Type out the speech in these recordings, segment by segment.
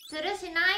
するしない。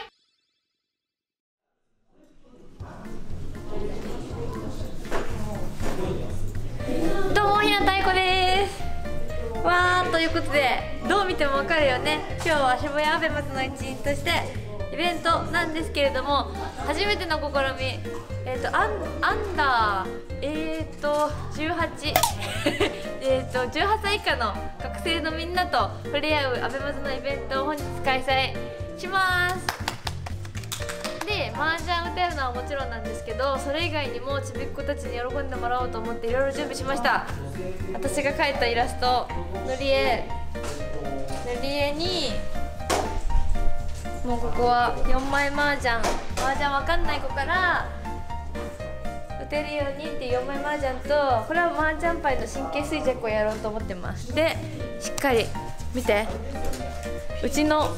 どうも、ひなたいこです。わー、ということでどう見てもわかるよね。今日は渋谷アベマスの一員としてイベントなんですけれども、初めての試み、アンダー18 18歳以下の学生のみんなと触れ合うアベマスのイベントを本日開催します。で、麻雀歌うのはもちろんなんですけど、それ以外にもちびっ子たちに喜んでもらおうと思っていろいろ準備しました。私が描いたイラスト、塗り絵にもうここは4枚麻雀わかんない子から打てるようにっていう4枚麻雀と、これは麻雀牌の神経衰弱をやろうと思ってます。で、しっかり見て、うちの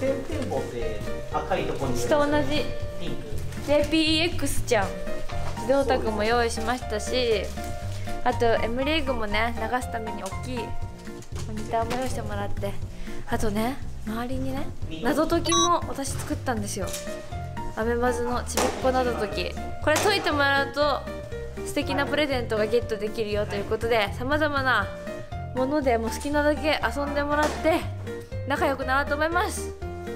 下同じ JPEX ちゃん自動卓も用意しましたし、あと M リーグもね流すために大きいモニターも用意してもらって、あとね周りにね謎解きも私作ったんですよ。アベマズのちびっこ謎解き、これ解いてもらうと素敵なプレゼントがゲットできるよということで、さまざまなものでもう好きなだけ遊んでもらって仲良くなろうと思います。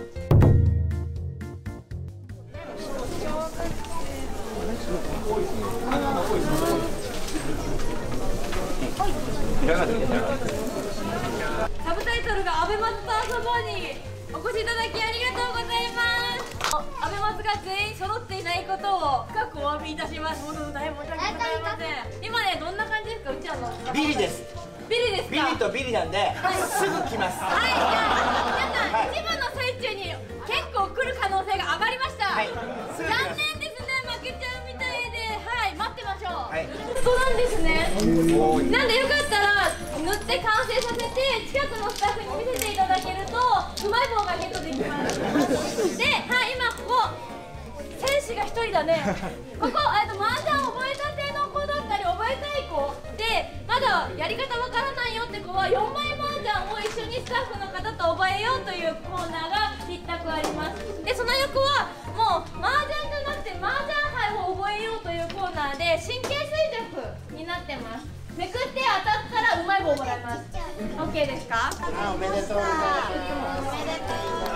サブタイトルがアベマツと遊ぼうにお越しいただきありがとうございます。アベマツが全員揃っていないことを深くお詫びいたします。本当大変申し訳ございません。今ね、どんな感じですか、うちらの。 ビリです。 ビリですか。 ビリとビリなんで、すぐ来ます。 はい、じゃあ皆さん、一番の最中に結構来る可能性が上がりました。 はい、 残念ですね、負けちゃうみたいで、はい、待ってましょう。はい、そうなんですね。なんでよかったら塗って完成させて近くのスタッフに見せていただけるとうまい棒がゲットできます。で、はい、今ここ選手が1人だね。ここ麻雀覚えたての子だったり覚えたい子で、まだやり方わからないよって子は4枚麻雀を一緒にスタッフの方と覚えようというコーナーが必択あります。で、その横はもう麻雀じゃなくて麻雀牌を覚えようというコーナーで神経衰弱になってます。めくって当たったらうまい棒もらえます。 OK ですか。 おめでとうございます。 おめでと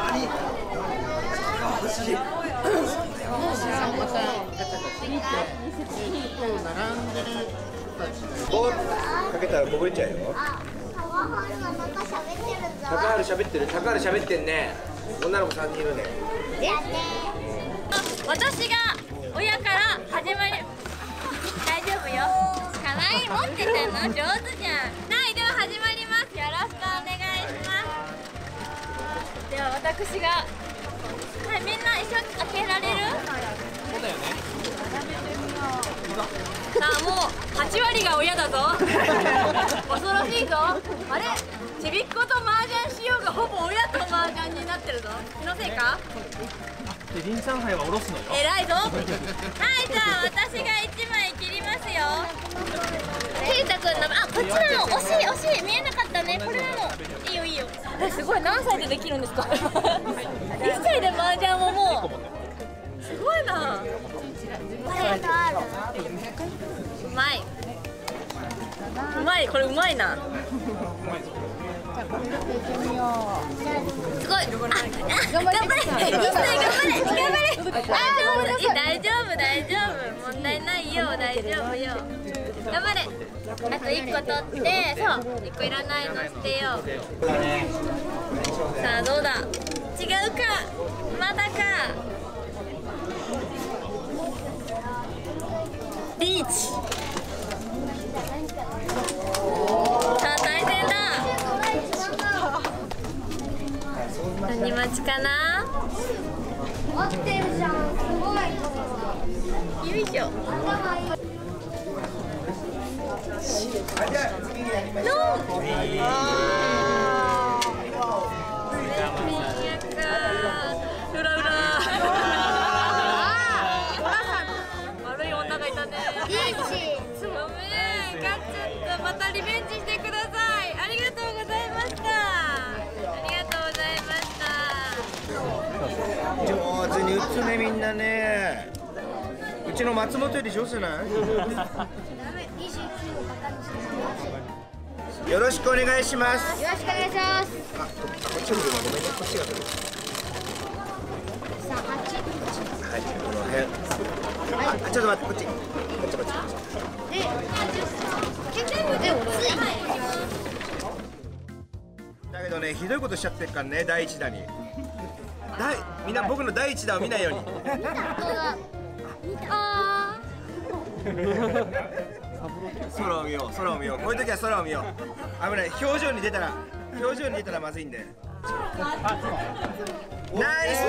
ボールかけたらこぼれちゃうよ。高原喋ってる。高原喋ってんね。女の子3人いるね。 私が親から始まり、大丈夫よ。かわいい、持ってたの上手じゃん。はい、では始まります。よろしくお願いします。では私が、はい、みんな一緒に開けられる？そうだよね。さあ、もう8割が親だぞ。恐ろしいぞ。あれ、ちびっこと麻雀しようがほぼ親と麻雀になってるぞ。気のせいか？ で、リン上海はおろすのよ。 偉いぞ。はい、じゃあ私が1枚切りますよ。ケイタくんの、あ、こっちなの。惜しい見えなかったね。これなの。いいよいいよ。すごい、何歳でできるんですか。1歳で麻雀をもう。すごいな。うまい。うまい、これうまいな。すごい。頑張れ。頑張れ。大丈夫。問題ないよ。大丈夫よ。頑張れ。あと1個取って、そう、1個いらないの捨てよう。さあ、どうだ。違うか。まだか。リーチ。さあ、対戦だ。何待ちかな。合ってるじゃん。すごい。よいしょ。悪い女がいたね。ごめん、勝っちゃった。またリベンジしてください。ありがとうございました。ありがとうございました。 上手に打つねみんなね。うちの松本より上手じゃない？よろしくお願いします。 よろしくお願いします。 あ、こっちの分はごめんね、こっちが来る。 さあ、8。 はい、この辺。あ、ちょっと待って、こっち。こっち。だけどね、ひどいことしちゃってるからね、第一打に。みんな僕の第一打を見ないように。空を見よう、空を見よう。こういう時は空を見よう。危ない、表情に出たらまずいんで。ナイス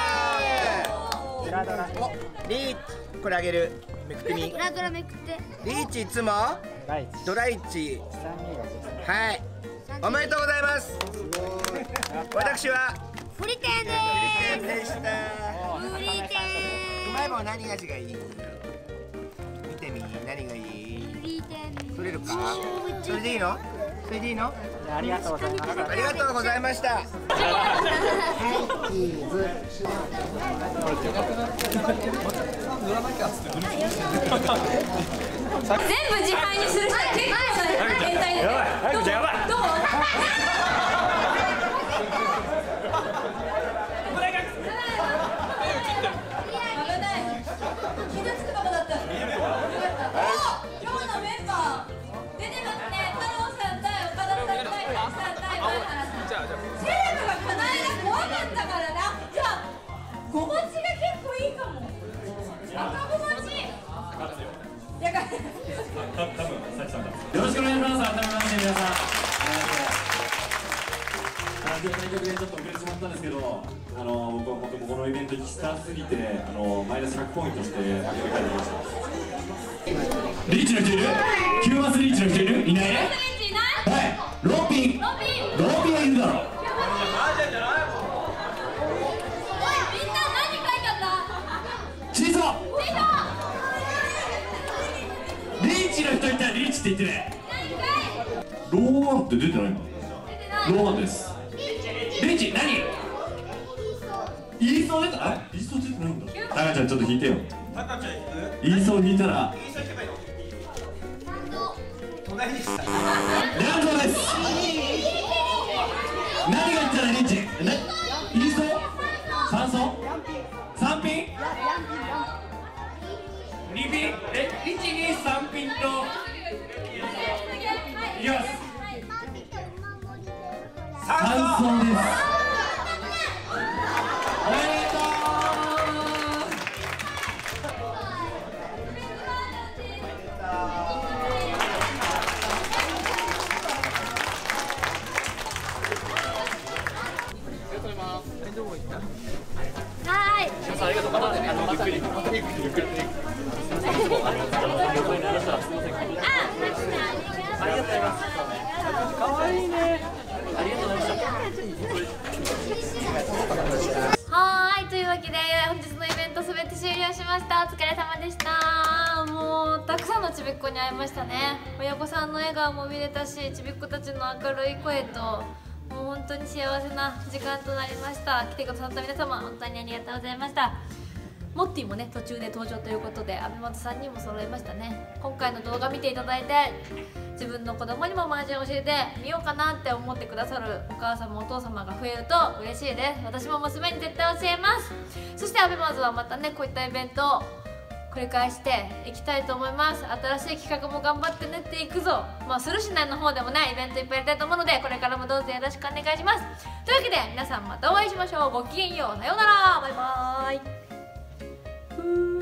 リーチ、これあげる。めくってみ。 裏ドラめくって。 リーチいつもドライチ。はい、おめでとうございます。私はフリテンででした。 す。フリテン。 うまい棒何味がいい？見てみ、何がいい？ フリテン。 取れるか？それでいいの？それでいいの？ ありがとうございます。 ありがとうございました。 全部自敗にする人結構変態で。 やばい。 どう？ごもちが結構いいかも。赤ごもち。 よろしくお願いします。改めまして皆さん。今日対局でちょっと遅れてしまったんですけど、僕は本当このイベントに来たすぎてマイナス100ポイントしてあげて帰ってきました。リーチの人いる？9マスリーチの人いる？いないね。はい。ローピンはいるだろう。チーソーリーチの人いたらリーチって言ってね。ローワンって出てないの？ローワンです。リーチ何？イーソー出た？イーソー出てないんだ。タカちゃんちょっと引いてよ。イーソー引いたら隣にした。 ランドです。何が言ったらリーチ？イーソー？3層？3ピン？2ピン？123ピンといきます。3層です。おめでとう。 はい。 皆さんありがとう。またね、ゆっくり。ありがとうございます。可愛いね。ありがとうございました。 はい、というわけで本日のイベントすべて終了しました。お疲れ様でした。もうたくさんのちびっこに会いましたね。親御さんの笑顔も見れたし、ちびっこたちの明るい声ともう本当に幸せな時間となりました。来てくださった皆様本当にありがとうございました。モッティもね途中で登場ということで、アベマト3人も揃いましたね。今回の動画見ていただいて自分の子供にも麻雀教えてみようかなって思ってくださるお母様お父様が増えると嬉しいです。私も娘に絶対教えます。そしてアベマズはまたねこういったイベントを繰り返していきたいと思います。新しい企画も頑張って練っていくぞ。するしないの方でもねイベントいっぱいやりたいと思うので、これからもどうぞよろしくお願いします。というわけで皆さんまたお会いしましょう。ごきげんよう、さようなら、バイバーイ。